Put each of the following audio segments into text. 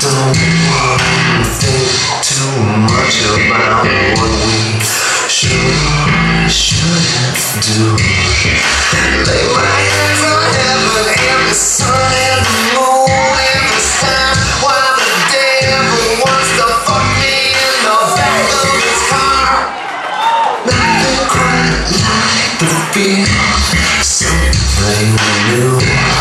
Don't think too much about what we shouldn't do. Lay my hands on heaven and the sun and the moon and the sky, while the devil wants to fuck me in the back of his car. Nothing quite like the feel something new.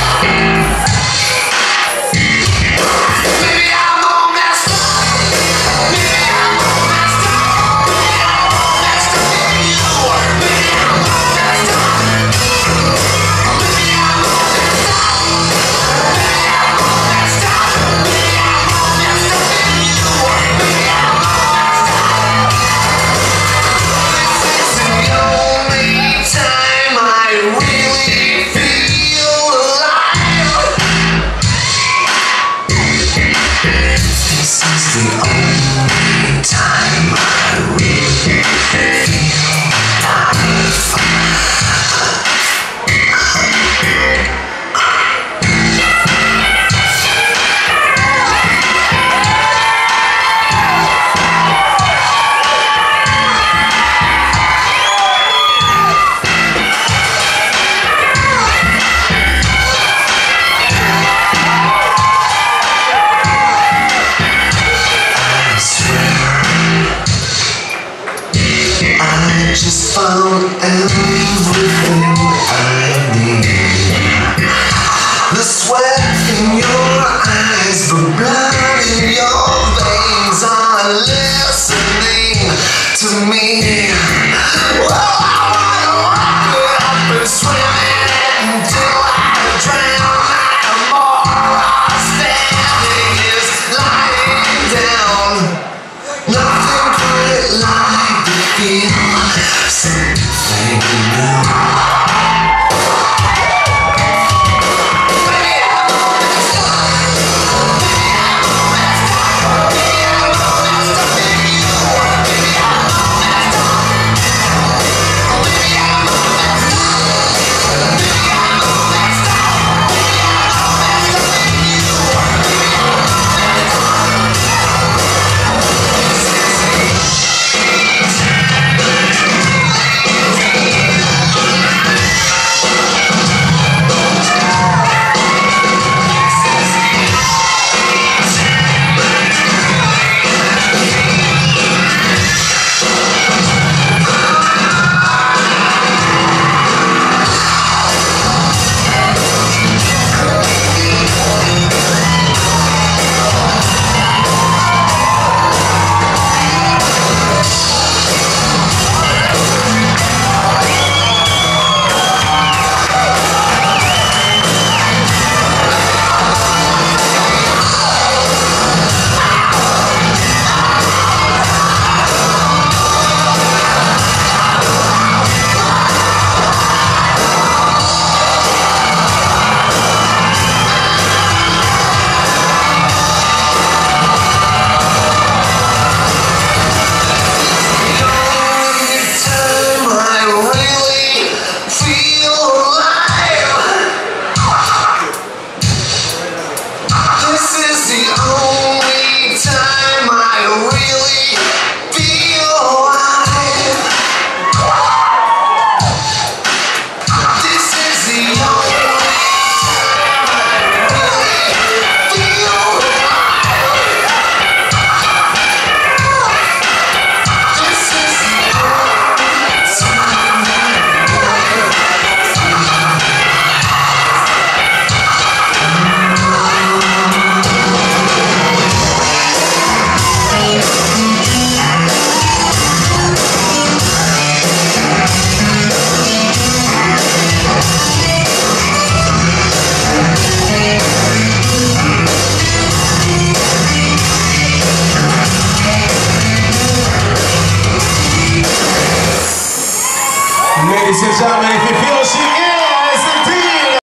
Just found everything I need. The sweat in your eyes, the blood in your veins are listening to me. Well, I wanna wrap it up and swim in it until I drown. Tomorrow standing is lying down. Nothing quite like the feel something new. Ladies and gentlemen, if you